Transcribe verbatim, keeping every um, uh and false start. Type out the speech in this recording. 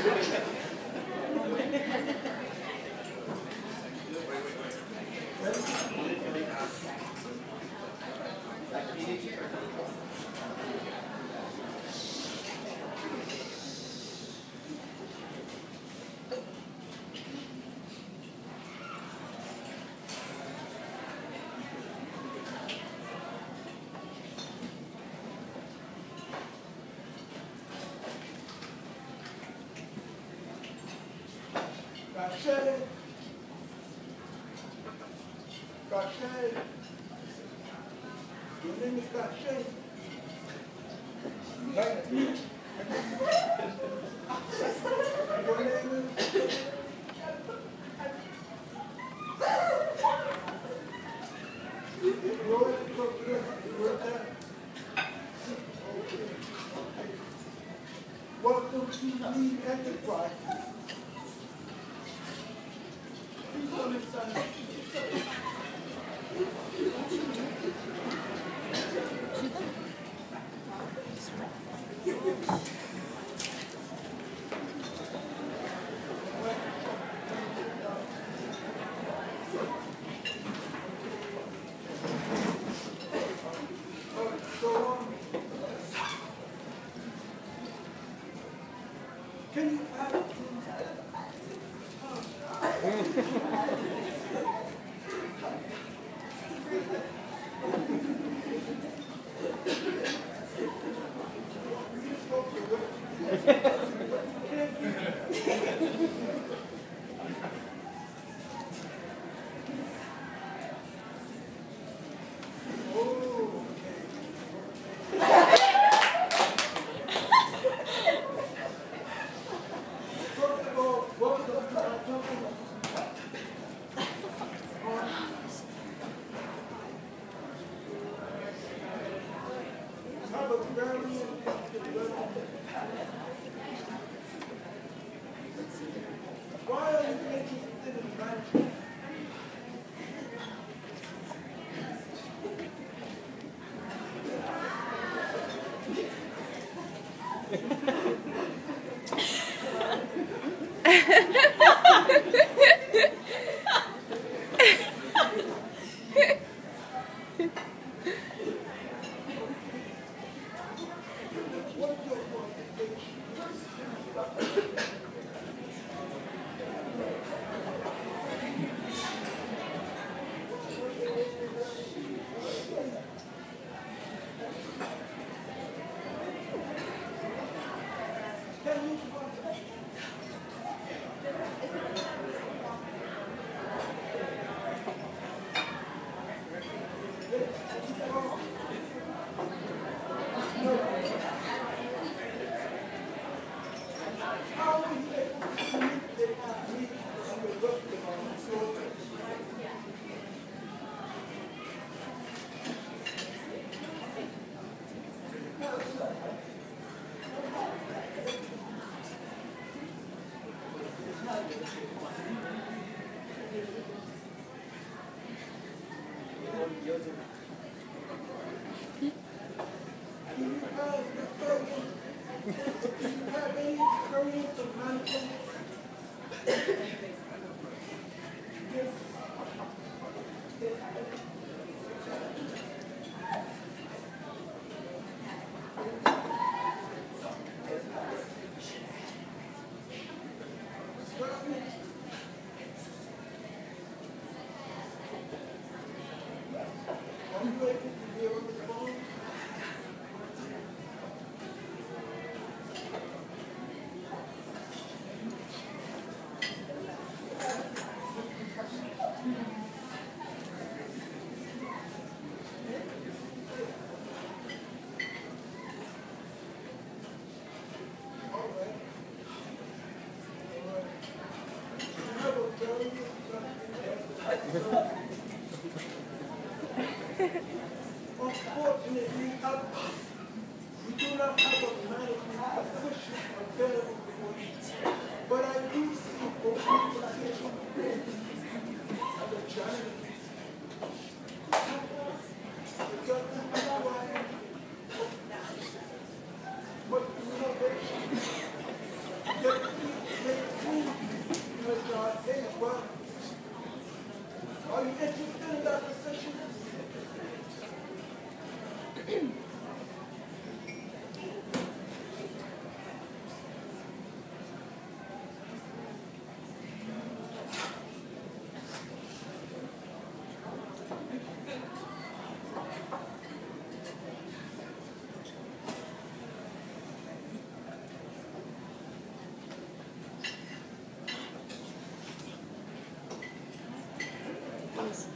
Caché. Caché. Your name is Caché. Right? Your name is... Welcome to Lead Enterprise. Please come inside. Can you add it Why are you interested in management? Unfortunately, we do not have a management position available for you. But I do see open position as a janitor. Because that's why what innovation, because God says, well, are you interested in that position? Yes.